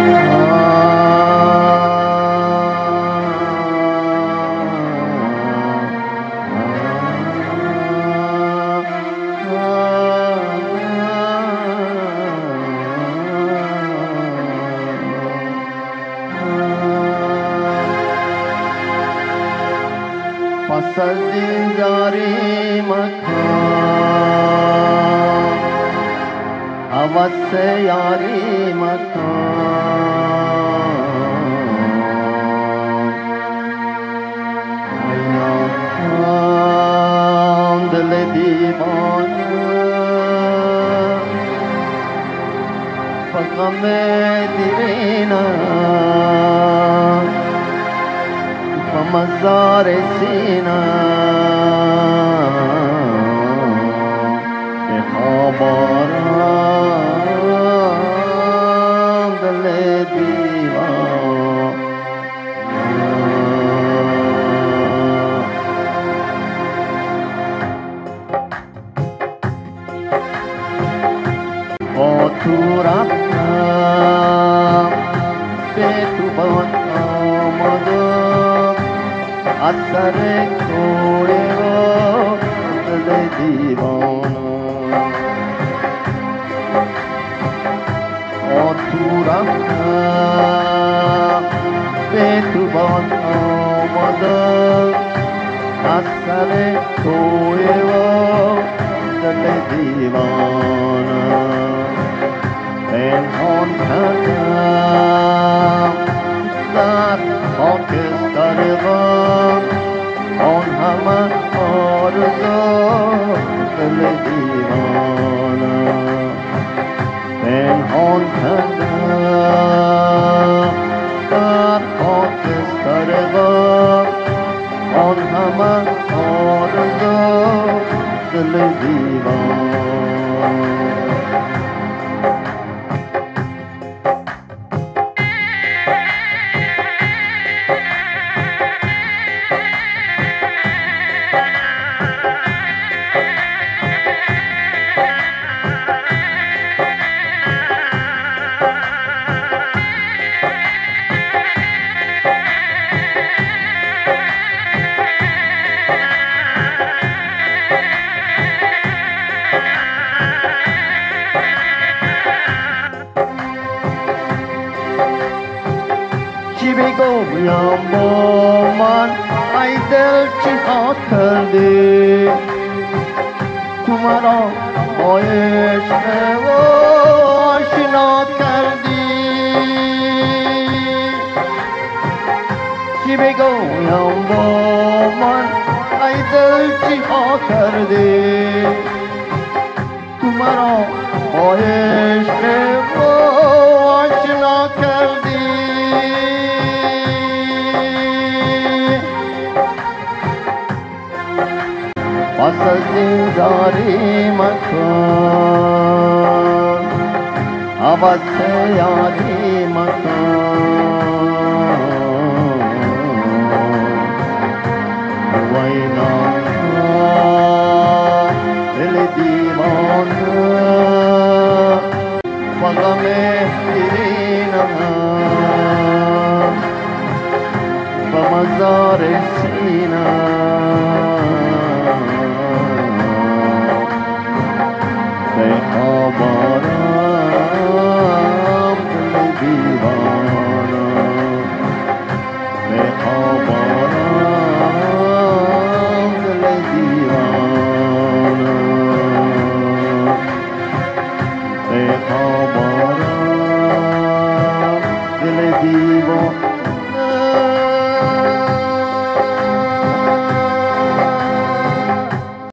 پس از این جاری مکن حوث یاری مکن ایام دل دیوانه غم دیرینه مزار سینه به خواب آرام دل دیوانه با تو رفتم به تو بان آمدم از سر کوی و دل دیوانه با تو رفتم به تو بان آمدم از سر کوی و دل دیوانه پنهان کردم در خاکستر غم آن همه آرزو دل دیوانه پنهان کردم در خاکستر غم آن همه آرزو دل دیوانه چی بگویم با من ای دل چی ها کردی تو مرا با عشق و آشنا کردی چی بگویم با من ای دل چی ها کردی تو مرا با عشق و آشنا کردی پس از این جاری مکن حوث یاری مکن وینا دل دیوانه و غم دیرینه و مزار